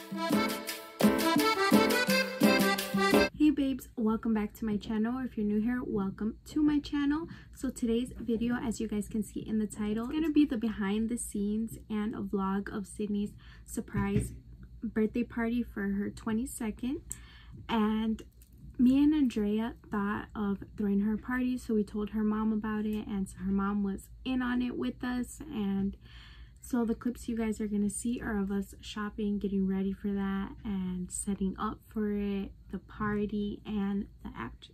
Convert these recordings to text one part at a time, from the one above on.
Hey babes, welcome back to my channel. If you're new here, welcome to my channel. So today's video, as you guys can see in the title, is gonna be the behind the scenes and a vlog of Sydney's surprise birthday party for her 22nd. And me and Andrea thought of throwing her a party, so we told her mom about it, and so her mom was in on it with us. And so the clips you guys are gonna see are of us shopping, getting ready for that, and setting up for it, the party, and the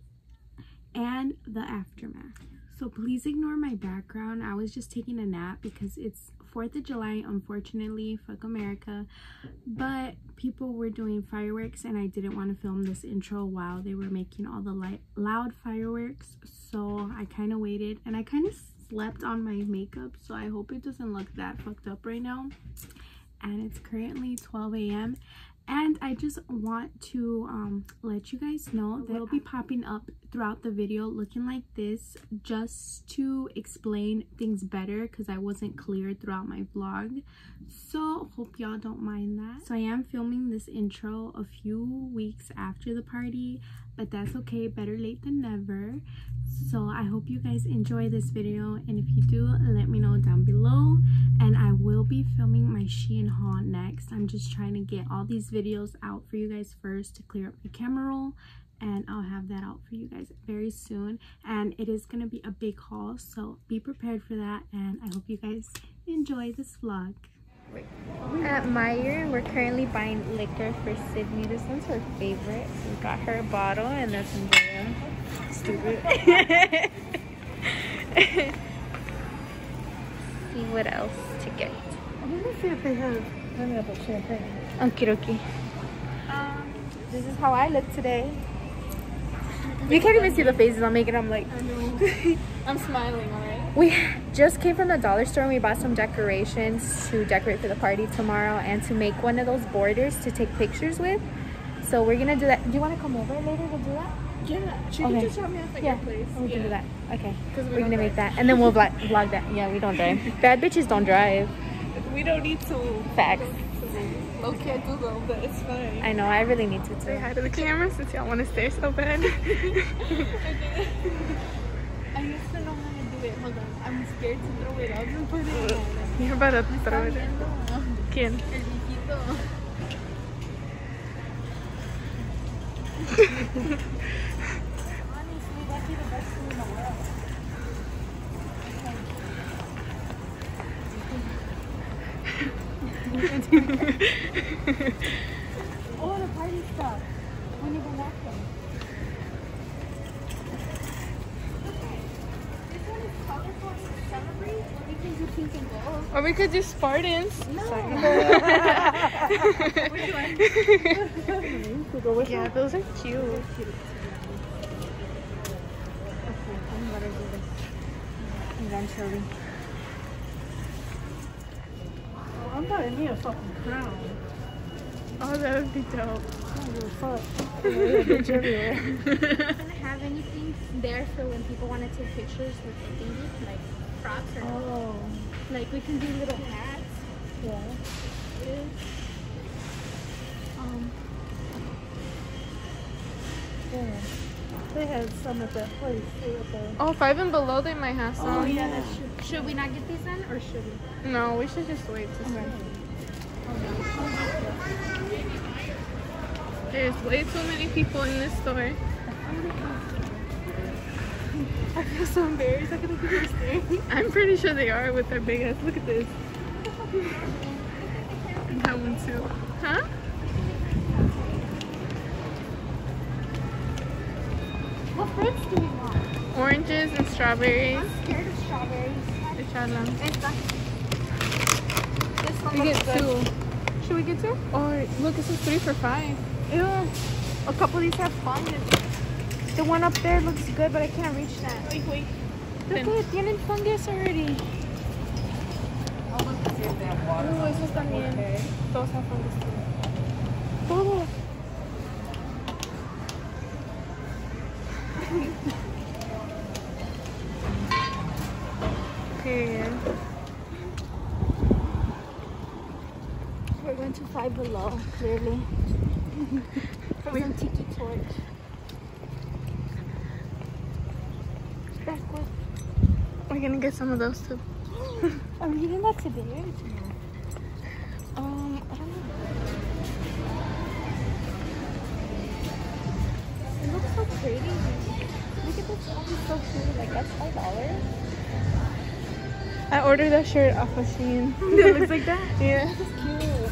aftermath. So please ignore my background. I was just taking a nap because it's 4th of July, unfortunately. Fuck America. But people were doing fireworks and I didn't want to film this intro while they were making all the loud fireworks. So I kind of waited, and I kind of slept on my makeup, so I hope it doesn't look that fucked up right now. And it's currently 12 a.m. and I just want to let you guys know that it'll be popping up throughout the video looking like this, just to explain things better because I wasn't clear throughout my vlog. So hope y'all don't mind that. So I am filming this intro a few weeks after the party, but that's okay, better late than never. So I hope you guys enjoy this video, and if you do, let me know down below. And I will be filming my Shein haul next. I'm just trying to get all these videos out for you guys first to clear up my camera roll, and I'll have that out for you guys very soon. And it is going to be a big haul, so be prepared for that, and I hope you guys enjoy this vlog. At Meyer, we're currently buying liquor for Sydney. This one's her favorite. We got her a bottle, and that's Andrea. Stupid. See what else to get. I want to see if they have pineapple champagne. Okie dokie. This is how I look today. You can't even see the faces I'm making. I'm like, I know. I'm smiling, alright? we just came from the dollar store and we bought some decorations to decorate for the party tomorrow, and to make one of those borders to take pictures with. So we're gonna do that. Do you want to come over later to do that? Yeah, she can just drop me off at your place. We can do that. Okay, We're gonna make that, and then we'll vlog that. Yeah, we don't drive. Bad bitches don't drive. We don't need to. Facts. Okay, I do though, but it's fine. I know, I really need to Say too. hi to the camera since y'all want to stay so bad. I used to know how to do it. Hold on. I'm scared to throw it out and put it on. You're about to throw it in. ¿Quién? El viejito. Honestly, that'd be the best thing in the world. Oh, the party stuff. We need to walk them. This one is colorful to celebrate, or we can do pink and gold. Or we could do Spartans. No. Yeah, those are cute. Okay, I'm gonna do this eventually. I'm gonna need a fucking crown. Oh, that would be dope. Fuck. Don't have anything there for when people want to take pictures with the thingy, like props or like we can do little hats. Yeah. Yeah. They had some at that place too. Oh, 5 and below they might have some. Oh yeah, that's true. Should we not get these then, or should we? No, we should just wait to see. There's way too many people in this store. I feel so embarrassed. I feel like people are staring. I'm pretty sure they are with their big ass. Look at this. That one too. Huh? What fruits do we want? Oranges and strawberries. I'm scared of strawberries. This one We looks get good. 2. Should we get 2? Or look, this is 3 for 5. Ew. A couple of these have fungus. The one up there looks good, but I can't reach that. Wait. Look, tienen fungus already. Oh, esos también. Todos have fungus too. Todo. Period. We're going to Five Below, clearly. From Tiki Torch. Backward. We're gonna get some of those too. Are we eating that today or tomorrow? I don't know. It looks so pretty. Look at this. Oh, it's so cute. Like, that's $5. I ordered that shirt off of Shein. It looks like that? Yeah. This is cute.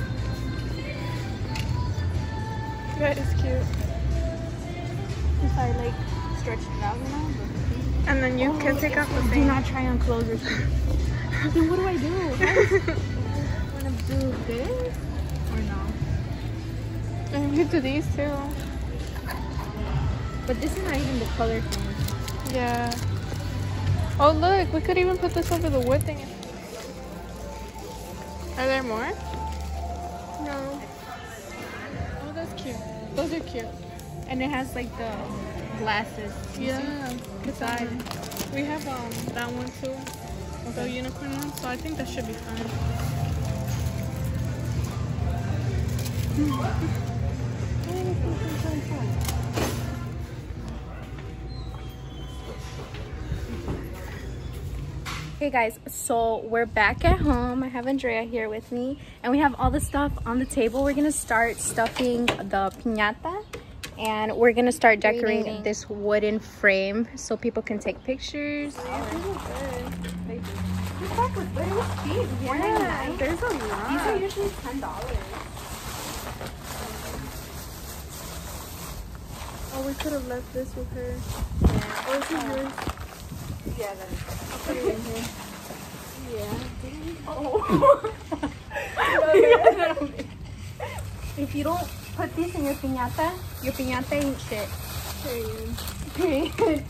That is cute. If I, like, stretch it out, you know? And then you can take off the Do thing. not try on clothes or something. Then what do I do? Want to do this? Or no? And we could do these too. But this is not even the color thing. Yeah. Oh look, we could even put this over the wood thing. Are there more? No. Oh, that's cute. Those are cute. And it has like the glasses. Yeah. Beside. We have that one too. The unicorn one. So I think that should be fine. Hey guys, so we're back at home. I have Andrea here with me and we have all the stuff on the table. We're gonna start stuffing the piñata and we're gonna start decorating this wooden frame so people can take pictures. These are cheap. Yeah, there's a lot. These are usually $10. Oh, we could have left this with her. Yeah. Oh, this is yours. Yeah, that's put it in here. Yeah. Oh. If you don't put this in your piñata ain't shit. Period.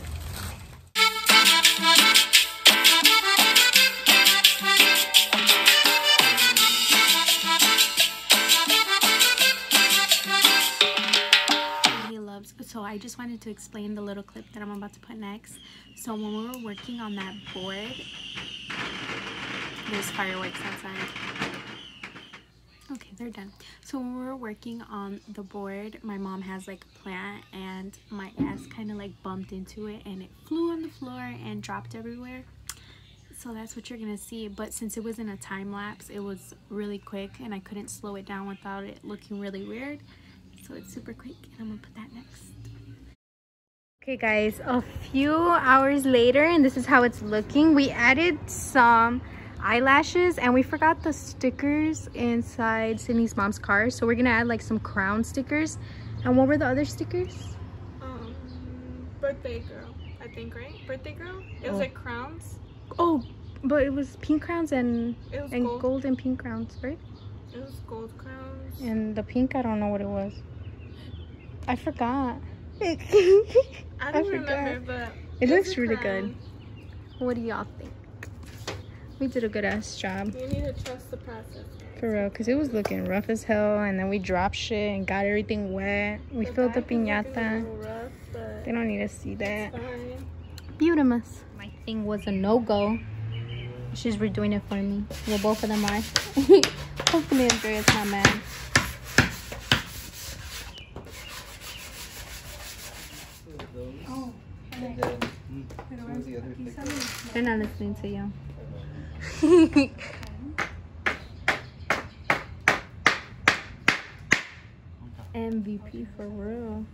So I just wanted to explain the little clip that I'm about to put next. So when we were working on that board, there's fireworks outside. Okay, they're done. So when we were working on the board, my mom has like a plant and my ass kind of like bumped into it and it flew on the floor and dropped everywhere. So that's what you're gonna see. But since it was in a time lapse, it was really quick and I couldn't slow it down without it looking really weird. So it's super quick and I'm gonna put that next. Okay guys, a few hours later and this is how it's looking. We added some eyelashes and we forgot the stickers inside Sydney's mom's car. So we're gonna add like some crown stickers. And what were the other stickers? Birthday girl, I think, right? Birthday girl? It was like crowns. Oh, but it was pink crowns and gold and pink crowns, right? It was gold crowns. And the pink, I don't know what it was. I forgot. I don't remember, but it looks really good. What do y'all think? We did a good ass job. You need to trust the process. For real, because it was looking rough as hell and then we dropped shit and got everything wet. We filled the piñata. Rough, they don't need to see that. Beautiful. My thing was a no-go. She's redoing it for me. Well, both of them are. Hopefully Andrea's not mad. Oh, and then what was the other picture? They're not listening to you. MVP for real.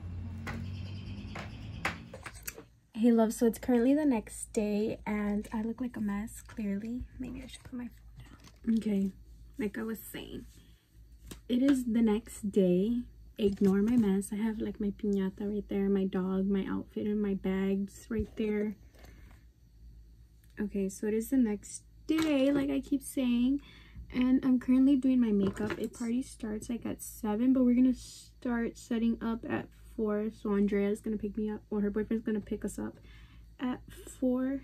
Hey love, so it's currently the next day and I look like a mess, clearly. Maybe I should put my phone down. Okay, like I was saying, it is the next day. Ignore my mess. I have like my piñata right there, my dog, my outfit, and my bags right there. Okay, so it is the next day, like I keep saying, and I'm currently doing my makeup. It party starts like at 7, but we're gonna start setting up at 4. So Andrea's gonna pick me up, or her boyfriend's gonna pick us up at 4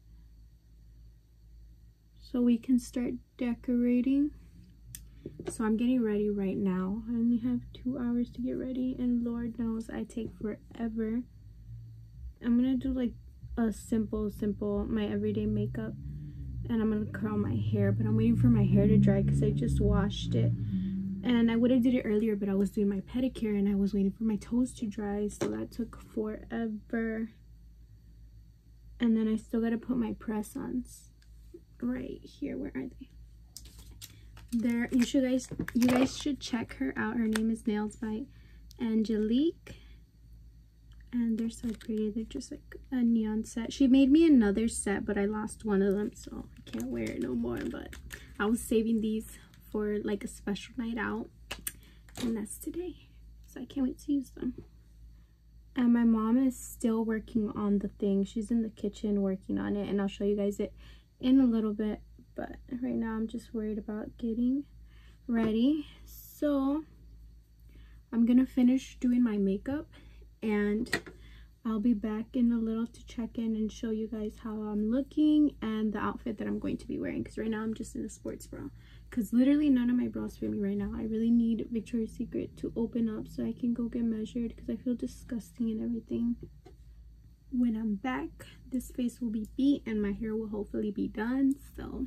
so we can start decorating. So I'm getting ready right now. I only have 2 hours to get ready and Lord knows I take forever. I'm gonna do like a simple my everyday makeup and I'm gonna curl my hair, but I'm waiting for my hair to dry because I just washed it. And I would have did it earlier, but I was doing my pedicure and I was waiting for my toes to dry, so that took forever. And then I still gotta put my press-ons right here. Where are they? There. You guys should check her out. Her name is Nails by Angelique, and they're so pretty. They're just like a neon set. She made me another set, but I lost one of them, so I can't wear it no more. But I was saving these for like a special night out, and that's today, so I can't wait to use them. And my mom is still working on the thing. She's in the kitchen working on it, and I'll show you guys it in a little bit. But right now I'm just worried about getting ready. So I'm gonna finish doing my makeup, and I'll be back in a little to check in and show you guys how I'm looking and the outfit that I'm going to be wearing, because right now I'm just in a sports bra, because literally none of my bras fit me right now. I really need Victoria's Secret to open up so I can go get measured, because I feel disgusting and everything. When I'm back, this face will be beat and my hair will hopefully be done. So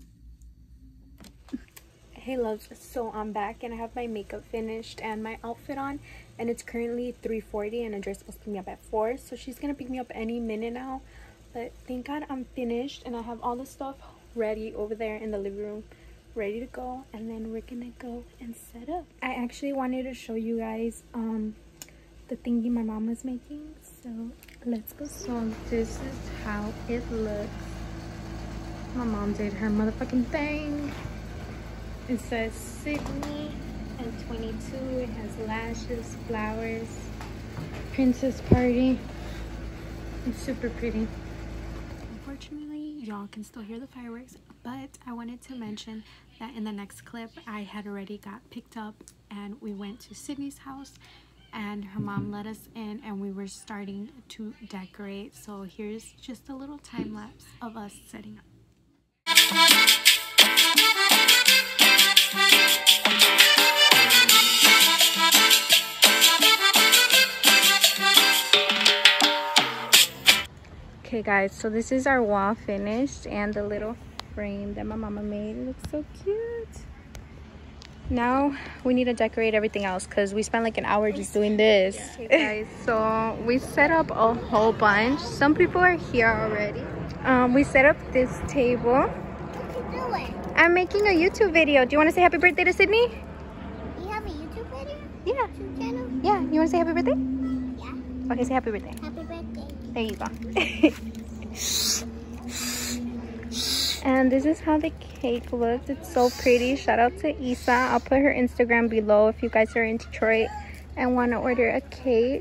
hey loves, so I'm back and I have my makeup finished and my outfit on, and it's currently 3:40 and Andrea's supposed to pick me up at 4, so she's gonna pick me up any minute now. But thank God I'm finished and I have all the stuff ready over there in the living room, ready to go, and then we're gonna go and set up. I actually wanted to show you guys the thingy my mom was making, so let's go. So this is how it looks. My mom did her motherfucking thing. It says Sydney and 22. It has lashes, flowers, princess party. It's super pretty. Unfortunately, y'all can still hear the fireworks, but I wanted to mention that in the next clip I had already got picked up and we went to Sydney's house, and her mom let us in and we were starting to decorate. So here's just a little time lapse of us setting up. Okay guys, so this is our wall finished, and the little frame that my mama made. It looks so cute. Now we need to decorate everything else because we spent like an hour just doing this. Okay guys, so we set up a whole bunch. Some people are here already. We set up this table. What are you doing? I'm making a YouTube video. Do you want to say happy birthday to Sydney? You have a YouTube video? Yeah. YouTube channel? Yeah. You want to say happy birthday? Yeah. Okay, say happy birthday. Happy birthday. There you go. And this is how the cake looks. It's so pretty. Shout out to Isa. I'll put her Instagram below if you guys are in Detroit and want to order a cake.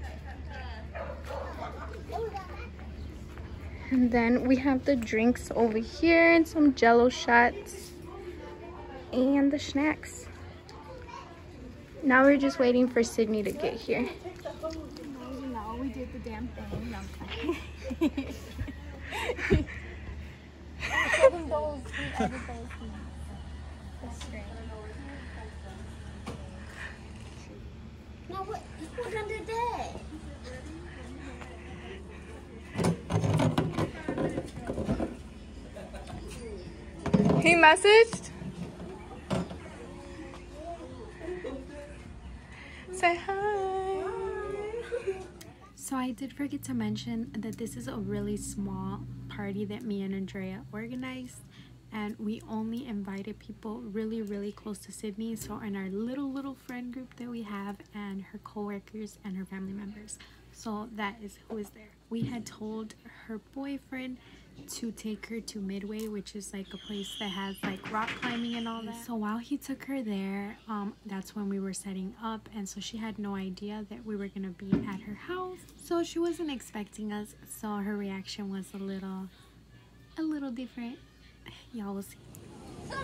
And then we have the drinks over here and some Jello shots and the snacks. Now we're just waiting for Sydney to get here. No, we did the damn thing. No, No, what? You put under there. he messaged. Say hi. So I did forget to mention that this is a really small party that me and Andrea organized, and we only invited people really close to Sydney, so in our little friend group that we have, and her co-workers and her family members. So that is who is there. We had told her boyfriend to take her to Midway, which is like a place that has like rock climbing and all that. So while he took her there, that's when we were setting up, and so she had no idea that we were gonna be at her house, so she wasn't expecting us, so her reaction was a little different. Y'all will see. Come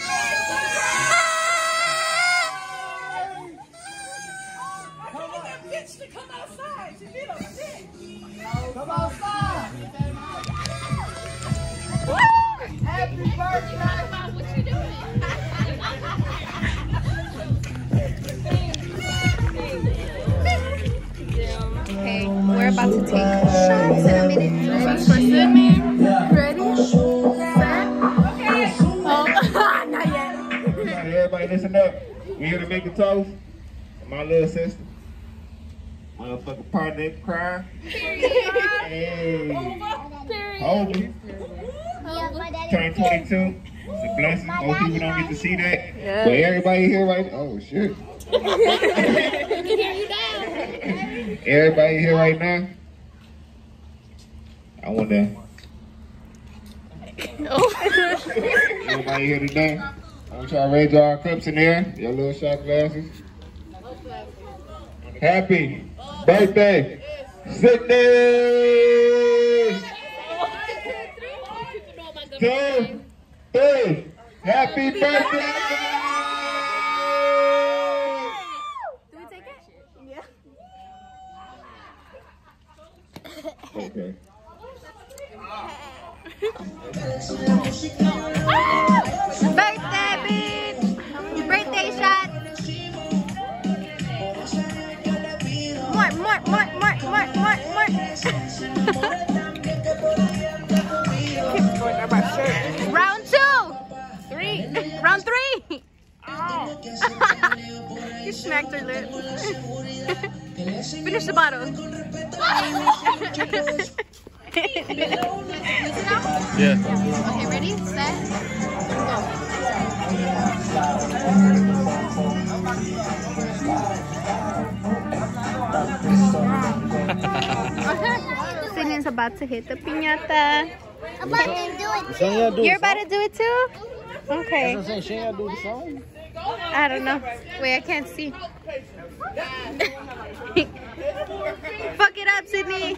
on, bitch, to come outside. She did a bitch. Come outside. Happy birthday. What you doing? Okay, we're about to take shots in a minute. For Sydney. Ready? Set? Okay. Oh, not yet. Everybody listen up. We here to make a toast? My little sister. Motherfucking partner cry. Hey. Hold me. Turn 22. It's a blessing. Most people don't get to see that. Yeah. But everybody here right now. Oh shit. Everybody here right now. I want to. Everybody here today. I want y'all to raise your cups in there. Your little shot glasses. Happy birthday, Sydney! 2, 3. Happy birthday! Do we take it? Yeah. Okay. Birthday, bitch! Birthday shot! More. Round 2! 3! Round 3! Oh. You smacked her lips. Finish the bottle. Yeah. Okay, ready, set, go. Sydney's about to hit the piñata. I'm about to do it too. You're about to do it too? Okay. That's what I'm saying. She ain't gotta do the song. I don't know. Wait, I can't see. Fuck it up, Sydney.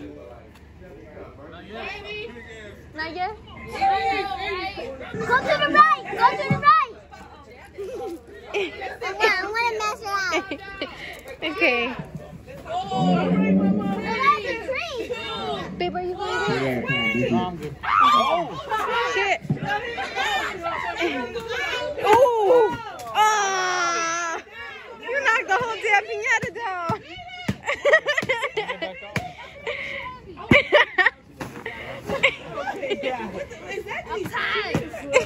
Not yet? Go to the right. Go to the right. Okay, I'm gonna mess it out. Okay. That's a tree. Babe, are you hungry? Shit. Ooh. Ah. You knocked the whole damn piñata down. I'm tired.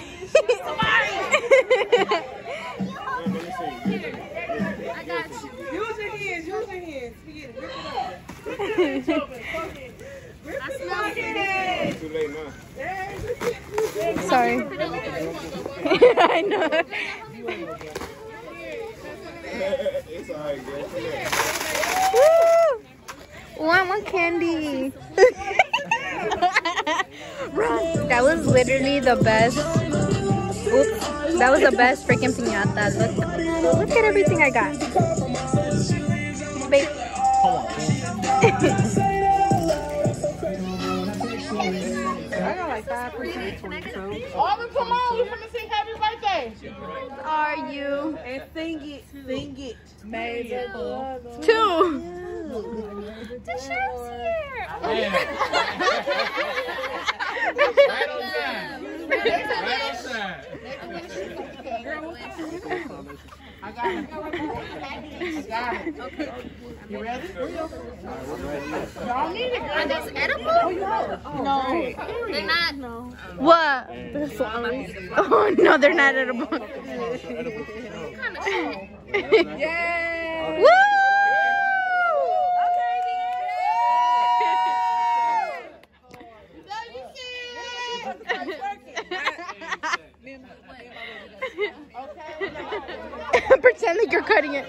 I got you. Use your hands. Forget it. Rip it up. Too late now. Sorry. I know. It's alright, girl. Woo! I want candy. That was literally the best. Oops. That was the best freaking piñata. Look at everything I got. Babe. I got like 5%, 22. Aubrey, come on. We're gonna sing happy birthday. Are you? And sing it. Maybe. 2. The chef's here. Right on time. I got it. Okay. You ready? Y'all need it. Are those edible? No. They're not. No. What? Oh no, they're not edible. Yay! Woo! Pretend like you're cutting it.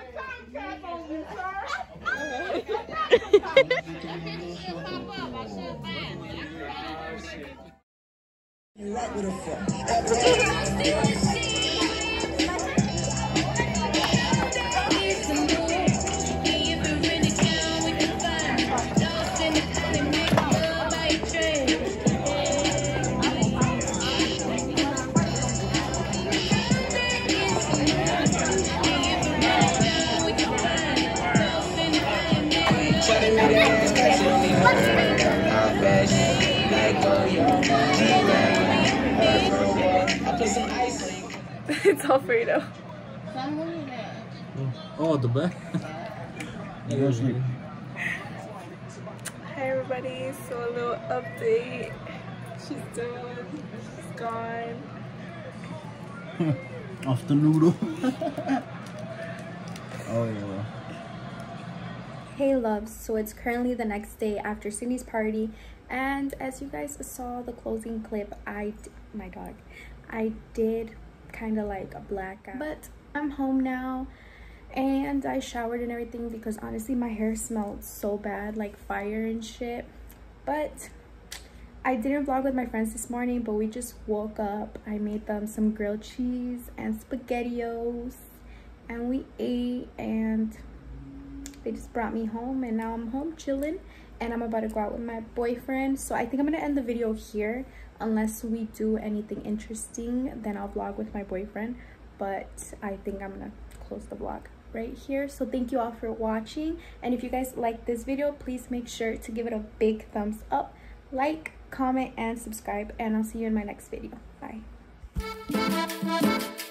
It's Alfredo. Oh, the back. Hi everybody, so a little update. She's done. She's gone. Off the noodle. Oh, yeah. Hey loves, so it's currently the next day after Sydney's party, and as you guys saw the closing clip, I did kind of like a blackout, but I'm home now and I showered and everything because honestly my hair smelled so bad, like fire and shit. But I didn't vlog with my friends this morning, but we just woke up. I made them some grilled cheese and spaghettios and we ate, and they just brought me home, and now I'm home chilling and I'm about to go out with my boyfriend. So I think I'm gonna end the video here. Unless we do anything interesting, then I'll vlog with my boyfriend, but I think I'm gonna close the vlog right here. So thank you all for watching, and if you guys like this video, please make sure to give it a big thumbs up, like, comment, and subscribe, and I'll see you in my next video. Bye.